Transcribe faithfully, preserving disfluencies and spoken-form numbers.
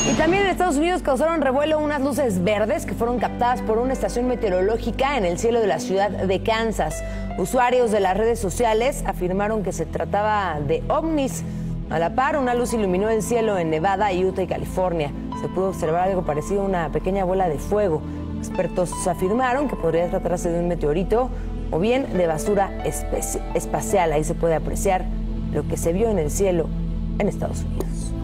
Y también en Estados Unidos causaron revuelo unas luces verdes que fueron captadas por una estación meteorológica en el cielo de la ciudad de Kansas. Usuarios de las redes sociales afirmaron que se trataba de ovnis. A la par, una luz iluminó el cielo en Nevada, Utah y California. Se pudo observar algo parecido a una pequeña bola de fuego. Expertos afirmaron que podría tratarse de un meteorito o bien de basura espacial. Ahí se puede apreciar lo que se vio en el cielo en Estados Unidos.